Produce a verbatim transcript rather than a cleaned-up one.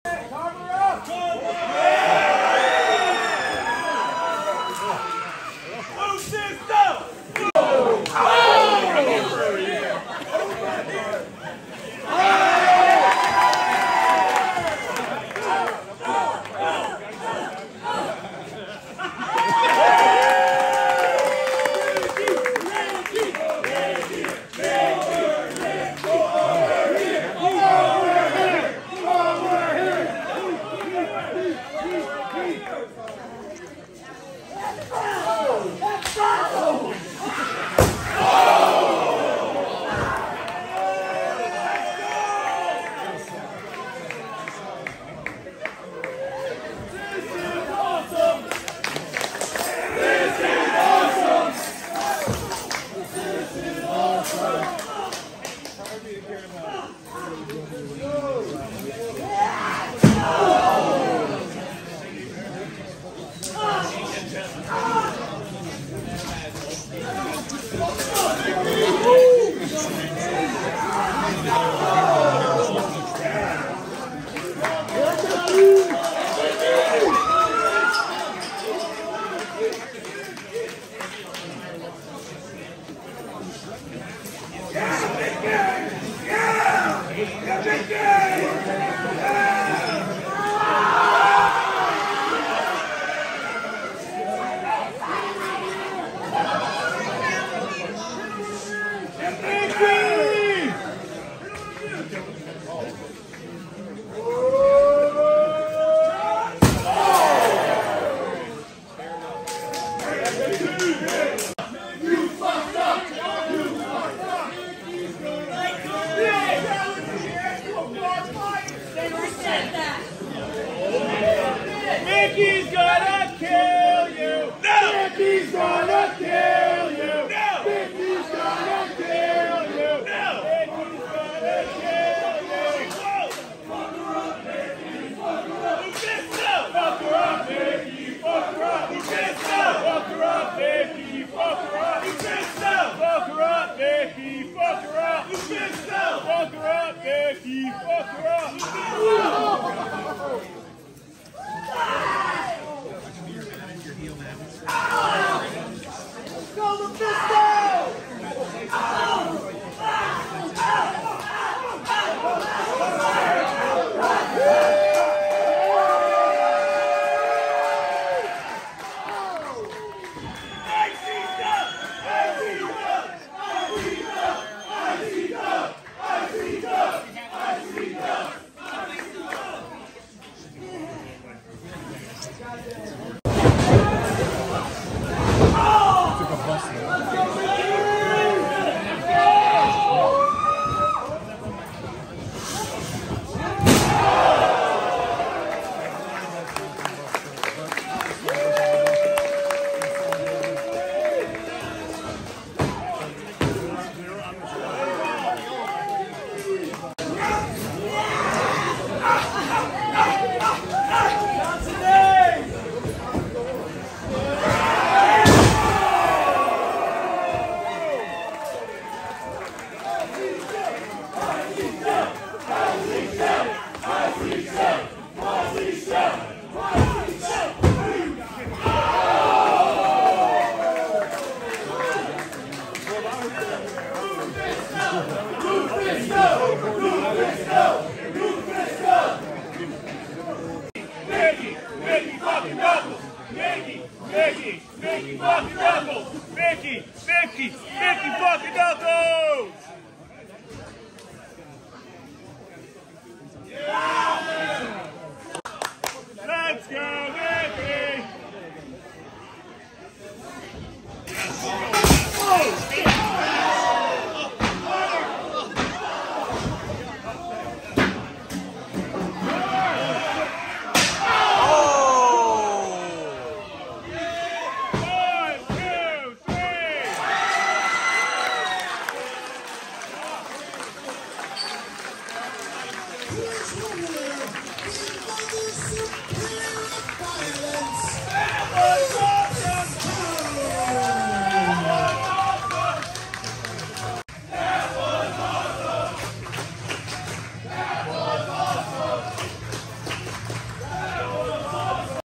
Mickey's gonna kill you! No! Mickey's gonna kill you! No! Mickey's gonna kill you! No! Mickey's gonna kill you! Whoa! Fuck her up, Mickey! Fuck her up! Who gets up? Fuck her up, Mickey! Fuck her up! Who gets up? Fuck her up, Mickey! Fuck her up! Who gets up? Fuck her up, Mickey! Fuck her up! Who gets up? Fuck her up, Mickey! Fuck her up! Who gets up? Go the pistol! Mickey, Mickey, Mickey fucking Knuckles! Mickey, Mickey, Mickey fucking